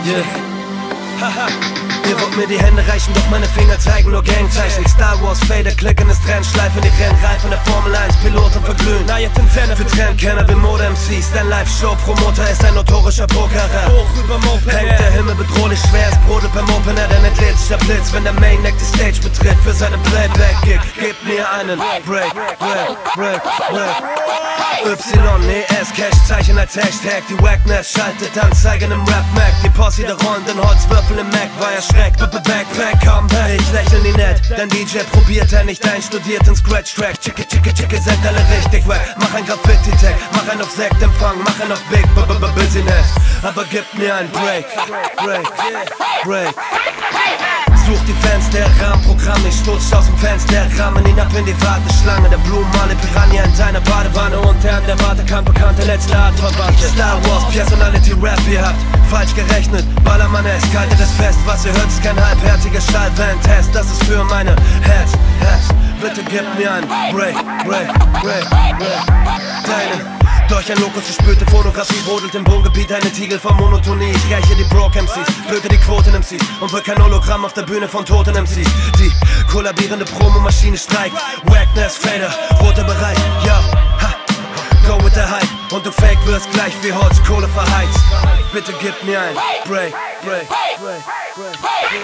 Yeah. Haha. Hier wird mir die Hände reichen, doch meine Finger zeigen nur Gangzeichen. Stylewarz, Fader, klicken ist Trendschleifen, die Rennreifen der Formel 1, Piloten verglühen. Na jetzt im Zähne für Trendkenner wie Mode-MCs. Dein Live-Show-Promoter ist ein notorischer Pokerer. Hoch über Moped hängt der Himmel bedrohlich schwer, es brodelt beim Opener, denn entlädt sich der Blitz, wenn der Main-Act die Stage betritt für seinen Playback-Gig. Gib mir einen Break, Break, Break, Break. YES, Cash-Zeichen als Hashtag. Die Wackness schaltet Anzeigen im Rap-Mac. Die Posse der rollenden Holzwürfel im Mac war erschreckt. Backpack, Comeback. Ich lächle nie nett, dein DJ probiert er nicht einstudiert in Scratch-Track. Chicke, chicke, chicke, sind alle richtig wack. Mach ein Graffiti-Tag, mach ein auf Sektempfang, mach ein auf Big Business. Aber gib mir ein Break, Break, Break. Such die Fans der Rahmenprogramm, ich stutz aus dem Fenster, rahmen ihn ab in die Warteschlange. Der Blumenmale Piranha in deiner Badewanne und der an der Wartekant bekannte letzte Art Verwandte. Stylewarz, Pierre, Sonality, Rap, ihr habt falsch gerechnet. Ballermann-esque, haltet es fest, was ihr hört ist kein halbherziger Schallwand-Test. Das ist für meine Herz. Bitte gib mir ein Break, Break, Break, Break. Deine durch ein Lokus gespülte Fotografie brodelt im Wohngebiet eine Tiegel von Monotonie. Ich räche die Broke-MCs, töte die Quoten-MCs und will kein Hologramm auf der Bühne von toten MCs. Die kollabierende Promomaschine streikt, Wackness, Fader, roter Bereich, ja, ha, go with the hype. Und du fake wirst gleich wie Holzkohle verheizt. Bitte gib mir ein Break, Break, Break, Break,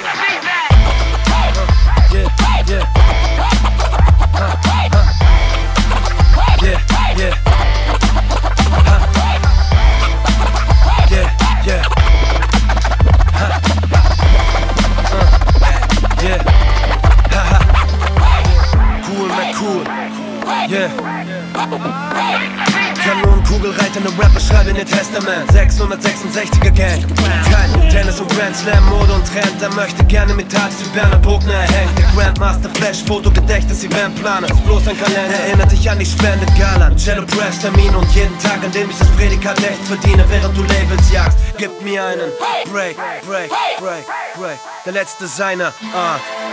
yeah, yeah, yeah, yeah. Yeah. Kanonenkugelreitende Rapper schreiben ihr Testament. 666er Gang. Kein Tennis und Grand Slam, Mode und Trend. Er möchte gerne mit Tats wie Bernhard Bogner erhängt. Der Grandmaster Flash, Fotogedächtnis, Eventplaner. Ist bloß ein Kalender, erinnert dich an die Spende-Gala. Cello Press Termin und jeden Tag, an dem ich das Prädikat echt verdiene, während du Labels jagst. Gib mir einen Break, Break, Break, Break. Der letzte seiner Art.